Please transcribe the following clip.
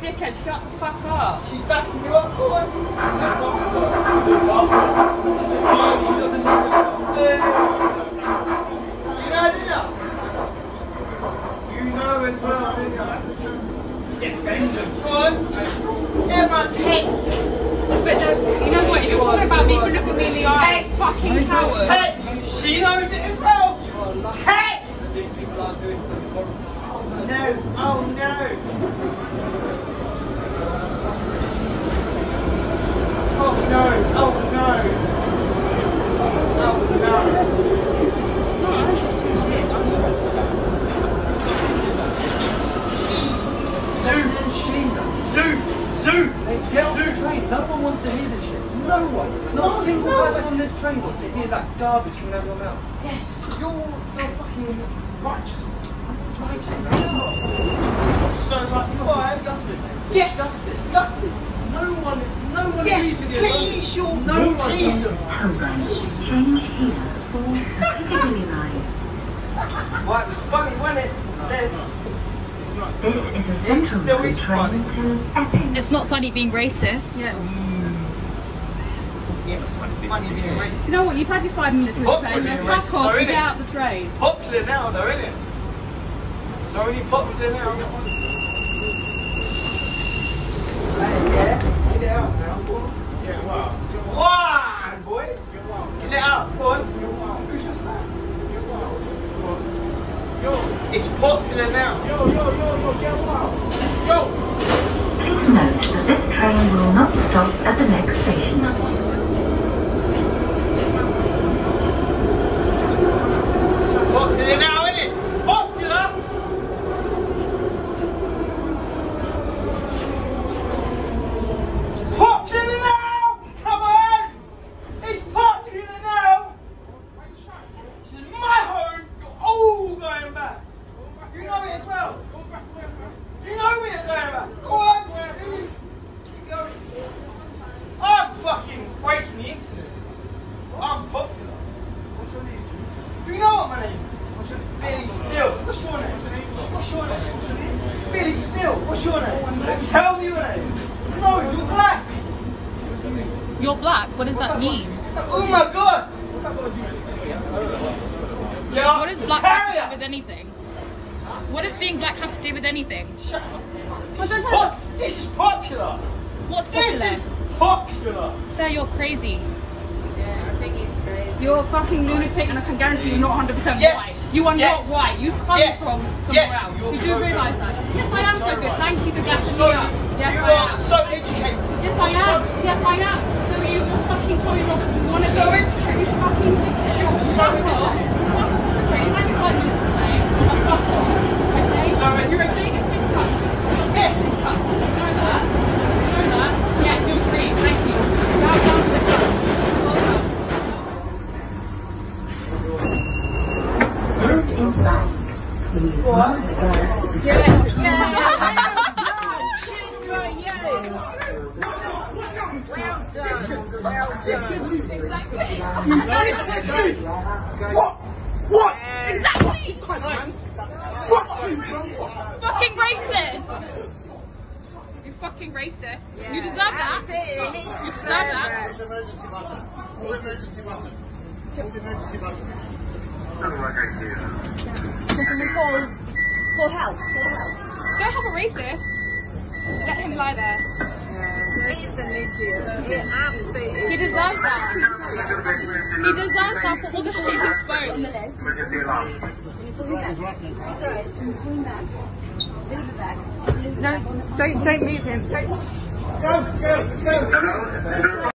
dickhead, shut the fuck up. She's backing you up, boy. She doesn't need it. You know, didn't you? You know as well, didn't you? Defender. Go on. Yeah, my pets. But you know what? You're talking about me for looking me in the eye. Fucking coward. Pets. She knows it as well. Pets. These people aren't doing something horrible. No. Oh no. Oh no. Oh no. Oh no. Zoo! Get off the train. No one wants to hear this shit. No one. Not a single person on this train wants to hear that garbage from everyone else. Yes, you're fucking righteous. So like, Disgusted. yes, disgusted. No one yes, please, you're no one. Please. Well, it was funny, wasn't it? Then. It still is funny. It's not funny being racist. Yeah. Yeah, it's funny being racist. You know what? You've had your 5 minutes in this train. Now fuck off and get out the train. Popular now, though, isn't it? It's only popular now. Hey, yeah, get it out now, boy. Yeah, wow. Wow, boys. Get it out, boy. Who's just that? Yo. It's popular now. Yo, get wild. Yo. Please note that this train will not stop at the next station. Popular now, isn't it? Popular. Popular now. Come on. It's popular now. This is my home. You're all going back. You know it as well. You know we're going back. Go on. Keep going. I'm fucking breaking the internet. I'm popular. What's your name? You know what my name is? What's your name? Billysteel. What's your name? What's your name? What's your name? What's your name? Billysteel. What's your name? Tell me your name. No, you're black. You're black. What does that mean? Oh my god. What's that got to do with it? Yeah. What does black have to do with anything? What does being black have to do with anything? Shut up. This is popular. What's This popular? is popular. Sir, you're crazy. You're a fucking lunatic, and I can guarantee you're not 100% Yes. white. You are Yes. not white. You've come Yes. from somewhere Yes. else. You're You so do good. realise that? Yes, I am so good. Thank you for gassing So, me up. Yes, you I are am. so educated. Yes, I am. Yes, I am. So you're fucking Tommy Roberts. You want to So educated. You fucking dickhead. You're so Fuck off. educated. Fuck off. Okay, you had your 5 minutes to play. Fuck off. Okay? So You're a educated. bigoted cunt. Yes. You know that? You know that? Yeah, do agree. Thank you. Bow down to the cunt. Well done. Route is back. Please What? What? Exactly. Fucking racist. You're fucking racist. You deserve that. You deserve that. Push emergency button. Pull emergency button. Pull the emergency button. Call help. Go have a racist. Let him lie there. He deserves that. He deserves that for all the shit he spoke. No, don't move him. Go.